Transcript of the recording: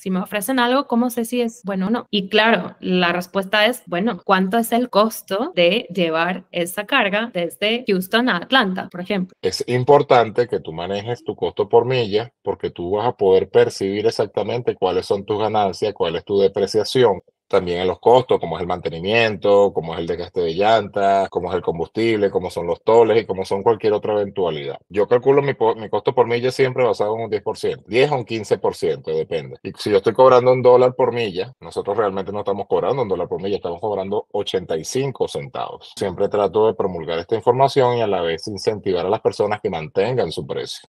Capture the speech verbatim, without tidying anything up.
Si me ofrecen algo, ¿cómo sé si es bueno o no? Y claro, la respuesta es, bueno, ¿cuánto es el costo de llevar esa carga desde Houston a Atlanta, por ejemplo? Es importante que tú manejes tu costo por milla porque tú vas a poder percibir exactamente cuáles son tus ganancias, cuál es tu depreciación. También en los costos, como es el mantenimiento, como es el desgaste de llantas, como es el combustible, como son los toles y como son cualquier otra eventualidad. Yo calculo mi, po- mi costo por milla siempre basado en un diez por ciento, diez o un quince por ciento, depende. Y si yo estoy cobrando un dólar por milla, nosotros realmente no estamos cobrando un dólar por milla, estamos cobrando ochenta y cinco centavos. Siempre trato de promulgar esta información y a la vez incentivar a las personas que mantengan su precio.